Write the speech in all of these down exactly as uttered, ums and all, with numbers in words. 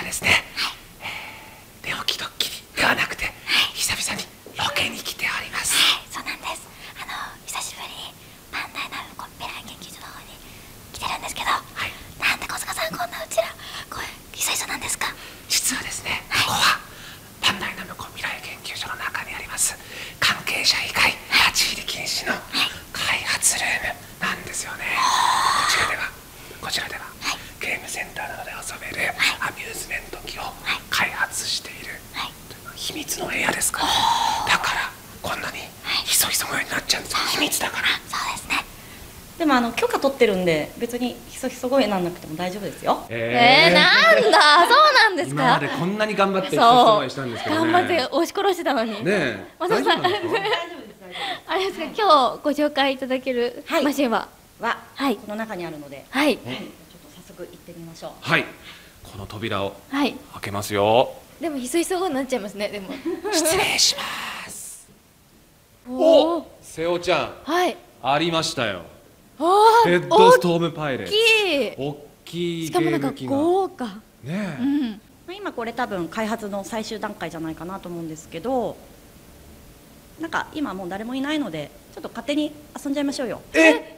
ですね、寝起きドッキリではなくて久々にロケに来ております。 はい、そうなんです。あの久しぶりにパンダイナムコ未来研究所の方に来てるんですけど、はい、なんで小塚さんこんなうちらこうひそひそなんですか？ 実はですね、ここはパンダイナムコ未来研究所の中にあります関係者以外立ち入り禁止の開発ルームなんですよね。こちらではこちらではゲームセンターなどで遊べるアミューズメント機を開発している秘密の部屋ですから、だからこんなにひそひそ声になっちゃうんですよ。秘密だから。 そうですね。 でもあの許可取ってるんで別にひそひそ声なんなくても大丈夫ですよ。 えー、なんだ、そうなんですか。 今までこんなに頑張ってひそひそ声したんですけどね。 頑張って押し殺してたのに。 ねえ。 大丈夫なんですか？あれですか、今日ご紹介いただけるマシンはは、 はい、 この中にあるので、 はい、 ちょっと早速行ってみましょう。 はい、この扉をはい開けますよ。 でもひそひそになっちゃいますね。でも失礼します。 おお、瀬尾ちゃん、 はい、 ありましたよ。 あレッドストームパイレーツ。 大きい。大きいしかもなんか豪華。 ねえ。 うん。 今これ多分開発の最終段階じゃないかなと思うんですけど、なんか今もう誰もいないのでちょっと勝手に遊んじゃいましょうよ。 え？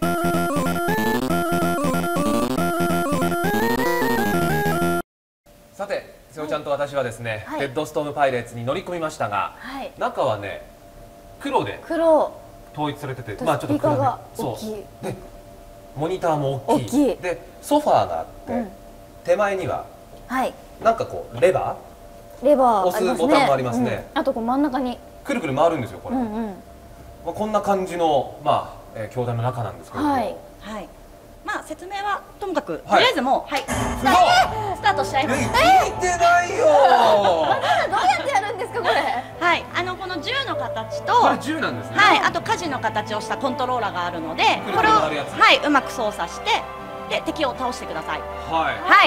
さて、瀬尾ちゃんと私はですね、 はい、 レッドストームパイレーツに乗り込みましたが、はい、中はね黒で黒統一されてて、 まあちょっと黒が大きい。 でモニターも大きい。 大きいでソファーがあって、うん、手前には、はい、なんかこうレバーレバー押すボタンもありますね。 うん、あとこう真ん中にくるくる回るんですよこれ。うんうん、まあこんな感じのまあ、えー、教団の中なんですけども、はいはい、まあ説明はともかく、はい、とりあえずもうはいスタートしちゃいます。 聞いてないよ。 どうやってやるんですかこれ？ はい、あのこの銃の形と、 これ銃なんですね。 はい、あと舵の形をしたコントローラーがあるので、これをはいうまく操作してで敵を倒してください。はいはい。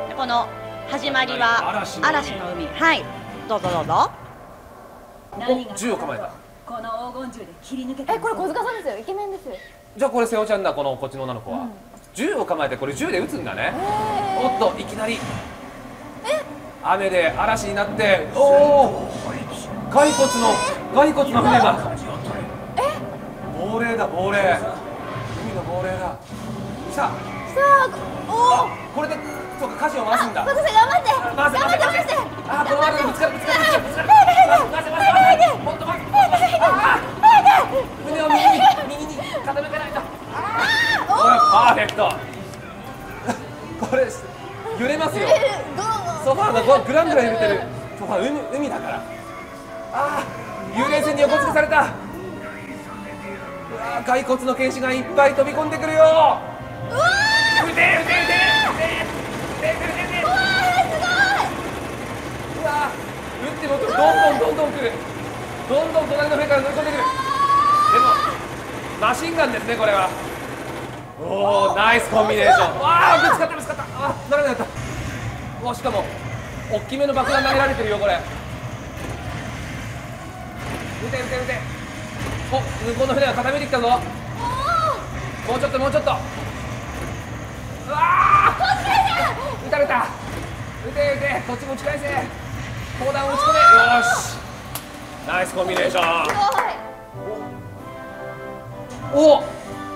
でこの始まりは嵐の海。はい、どうぞどうぞ。 お、銃を構えた。 この黄金銃で切り抜けて。 え、これ小塚さんですよ。イケメンです。 じゃあこれ瀬尾ちゃんだ、このこっちの女の子は、うん、銃を構えてこれ銃で撃つんだね。おっといきなり雨で嵐になって、おお骸骨の骸骨の船が亡霊だ亡霊、海の亡霊だ。さあさあ、おおこれでそうか舵を回すんだ。 小塚さん頑張って回せ回せ回せ。あ、このままぶつかるぶつかるぶつかるぶつかる。回せ回せ回せ。もっと回せ。船を右に右に傾けないと。これパーフェクト。これ揺れますよ。ソファーがグラングラン揺れてる。ソファー海海だから。ああ、幽霊船に横付けされた。うわ、骸骨の剣士がいっぱい飛び込んでくるよ。うわー、撃て撃て撃て撃て撃て撃て。うわー、すごい。うわー、撃ってもどんどんどんどん来る。どんどん隣の船から乗り込んでくる。でもマシンガンですねこれは。おお、ナイスコンビネーション。わあ、ぶつかったぶつかった。あ、ならなかった。お、しかも大きめの爆弾投げられてるよこれ。撃て撃て撃て。お、向こうの船が傾いてきたぞ。もうちょっともうちょっと。うわあ、撃たれた。撃て撃て、こっちも打ち返せ。砲弾を撃ち込め。よし、ナイスコンビネーション。おお、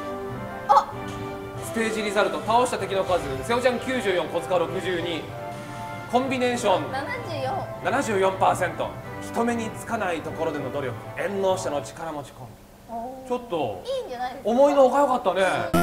ステージリザルト、倒した敵の数瀬尾ちゃんきゅうじゅうよん、小塚ろくじゅうに、コンビネーション ななじゅうよん ななじゅうよんパーセント、 人目につかないところでの努力、縁の下の力持ちコンビ。ちょっといいんじゃないですか。 思いのほか良かったね。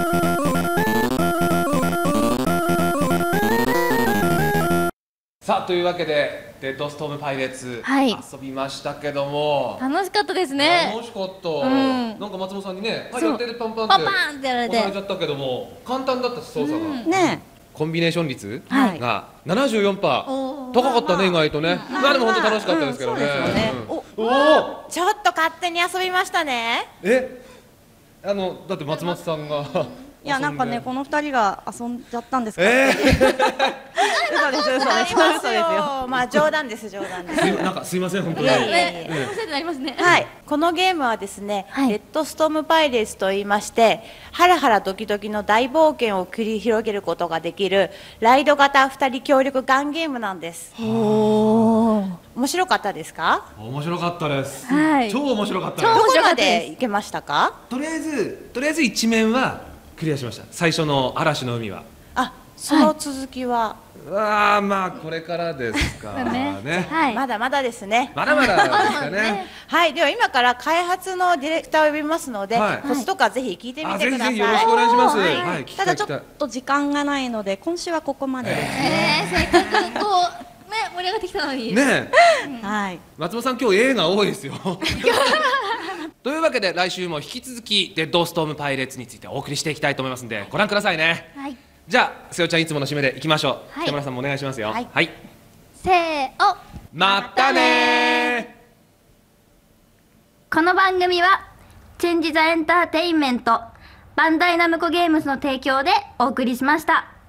さあというわけでレッドストームパイレーツ、はい、遊びましたけども楽しかったですね。 楽しかった、うん、なんか松本さんにね、はいやってるパンパンってパンパンってやられて押されちゃったけども簡単だったし操作が、うん、 ねコンビネーション率が ななじゅうよんパーセント、高かったね意外とね。まあでも本当楽しかったですけどね。 おお、ちょっと勝手に遊びましたね。 え、あのだって松本さんがいやなんかねこの二人が遊んじゃったんですか。 えー、 嘘です嘘です嘘ですよ。まあ冗談です冗談です。 なんかすいません本当に。 いやいやいや。 ええ、なりますね。 はい、このゲームはですね、 はいレッドストームパイレーツと言いまして、ハラハラドキドキの大冒険を繰り広げることができるライド型ふたり協力ガンゲームなんです。 おお。 面白かったですか？ 面白かったです。 はい超面白かったどです。 こまでいけましたか？ とりあえずとりあえず一面はクリアしました。最初の嵐の海は。 あ、その続きは、 ああまあこれからですかね。 はい。 まだまだですね。 まだまだですかね。 はい、では今から開発のディレクターを呼びますので、 はいコツとかぜひ聞いてみあてください。 ぜひぜひよろしくお願いします。 ははいい、聞きたたい聞きたいだちょっと時間がないので今週はここまでですね。 えー、せっかくこうね盛り上がってきたのに。 ねえ。 はい。 松本さん今日映画多いですよ。というわけで来週も引き続きデッドストームパイレーツについてお送りしていきたいと思いますのでご覧くださいね。 はい。 じゃあ瀬尾ちゃんいつもの締めでいきましょう。 はい北村さんもお願いしますよ。 はいはい。 せーお。 またねー。 この番組はチェンジ・ザ・エンターテインメントバンダイナムコゲームズの提供でお送りしました。